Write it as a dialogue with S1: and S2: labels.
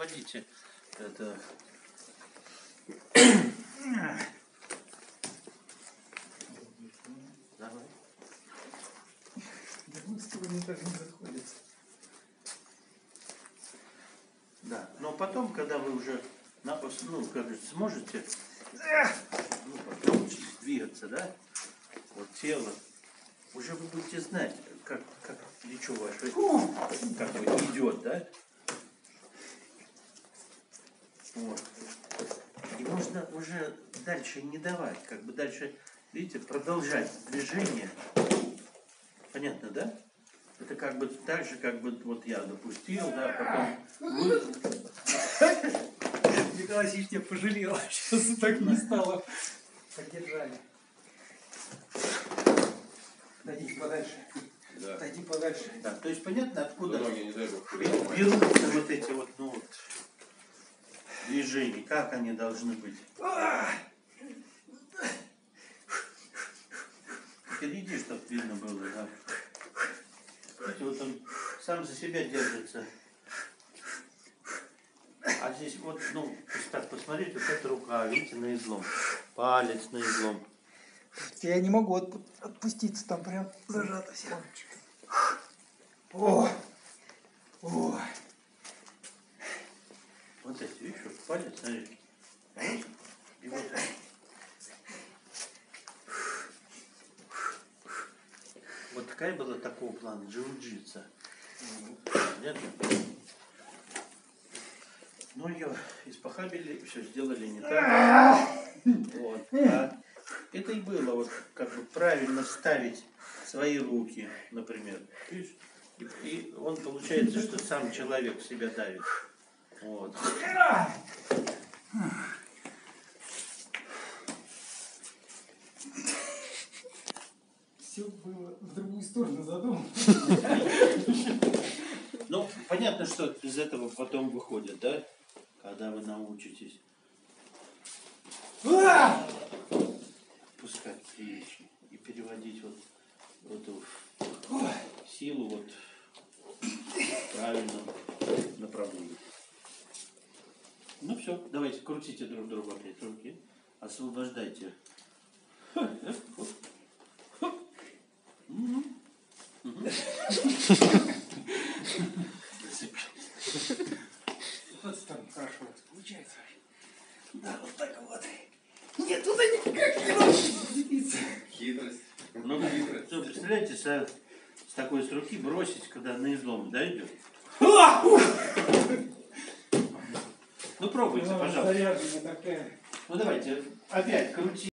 S1: Подите. Это... Давай.
S2: Никак не заходится.
S1: Да, но потом, когда вы уже сможете научитесь двигаться, да, вот тело, уже вы будете знать, как плечо ваше как бы идет, да? Вот. И можно уже дальше не давать, как бы дальше, видите, продолжать движение. Понятно, да? Это как бы так же, как бы вот я допустил, да, потом вы...
S2: Николай Васильевич тебя пожалел, сейчас так не стало. Поддержали. Дойдите подальше.
S3: Да.
S2: Дойди подальше.
S1: Да, то есть понятно, откуда
S3: берутся
S1: вот эти вот, движения, как они должны быть. Впереди, чтобы видно было, да. Видите, вот он сам за себя держится. А здесь вот, если так посмотреть, вот эта рука, видите, на излом. Палец на излом.
S2: Я не могу отпуститься, там прям зажато все. О! О!
S1: Вот эти, видишь, вот палец, смотри. Вот. И вот это. Вот такая была такого плана джиу-джитсу. Понятно? Ну, ее испохабили, все сделали не так. Вот. А это и было, вот как бы правильно ставить свои руки, например. Видишь? И он получается, что сам человек себя давит. Вот.
S2: Все было в другую сторону задумано.
S1: Ну, понятно, что из этого потом выходит, да? Когда вы научитесь пускать плечи и переводить вот эту силу вот в правильном направлении. Ну все, давайте крутите друг друга опять руки, освобождайте.
S2: Вот там хорошо получается. Да, вот так вот. Нет, туда никак не надо зацепиться.
S3: Хитрость.
S1: Ну, представляете, с такой руки бросить, когда на излом, да, идет? Ну, пробуйте, пожалуйста.
S2: Заряженная такая.
S1: Ну, давайте, опять крути.